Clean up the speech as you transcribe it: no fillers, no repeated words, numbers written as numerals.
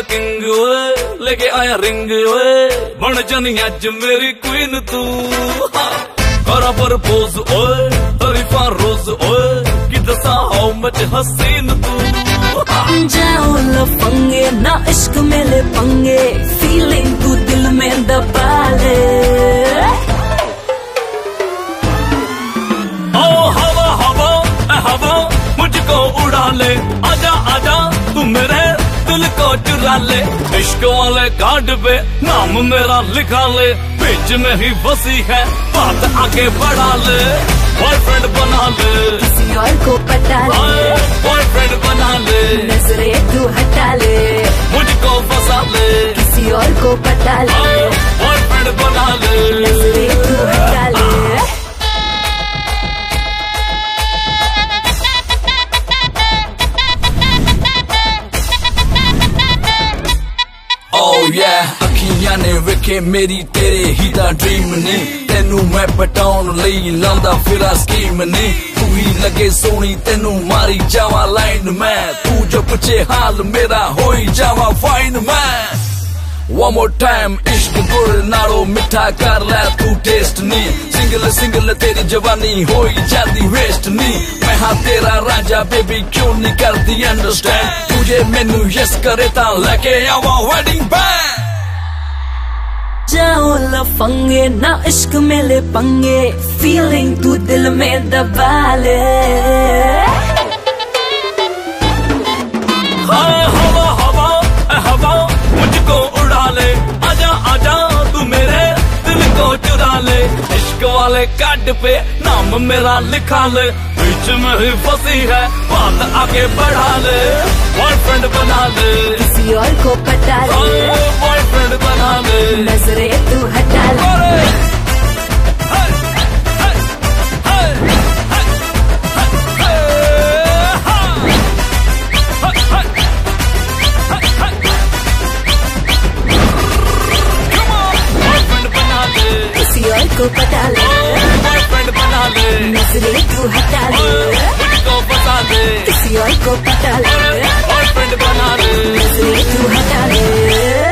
King ओए, लेके आया रिंग ओए, बन जानी अज मेरी क्वीन तू। करा प्रपोज ओए, तरीफा रोज ओए, कि दसा हाउ मच हसीन तू। जाओ लफंगे ना इश्क में ले पंगे, फीलिंग तू दिल में दबा ले। ओ हवा हवा ए हवा मुझको उड़ा ले, आजा आजा तू मेरे दिल को चुरा ले। इश्क वाले कार्ड पे नाम मेरा लिखा ले, बीच में ही बसी है बात आगे बढ़ा ले। बॉयफ्रेंड बना ले, किसी और को पटा ले, बॉयफ्रेंड बना ले, नजरें तू हटा ले, मुझको फंसा ले, किसी और को पटा ले, बॉयफ्रेंड बना ले, नजरें तू हटा ले। Oh yeah, अखियां ने वेखे मेरी तेरे ही दा ड्रीम ने, तेनू मैं पटाउन लई लांदा फिरा स्कीम ने। तू ही लगे सोनी तेनू मारी जावा लाइन में, तू जो पूछे हाल मेरा होई जावा फाइन मैं। One more time, इश्क गुड़ नालो मिठा कर ले तू टेस्ट नी, सिंगल सिंगल तेरी जवानी होई जाती वेस्ट नी। मैं हाँ तेरा राजा बेबी क्यों नहीं करती अंडरस्टैंड, तुझे मैनू यस करे ता लेके आवा वेडिंग बैंड। जाओ लफंगे ना इश्क में ले पंगे, फीलिंग तू दिल में दबा ले। हवा हवा ए हवा मुझको उड़ा ले, आजा आजा तू मेरे दिल को चुरा ले। इश्क वाले कार्ड पे नाम मेरा लिखा ले, बीच में ही फंसी है बात आगे बढ़ा ले। बॉयफ्रेंड बना ले, किसी और को पटा ले, बॉयफ्रेंड बना ले, नजरें तू हटा ले। किसी और को पटा ले, बॉयफ्रेंड बना ले, नजरें तू हटा ले, मुझको फंसा ले, किसी और को पटा ले, बॉयफ्रेंड बना ले, नजरें तू हटा ले।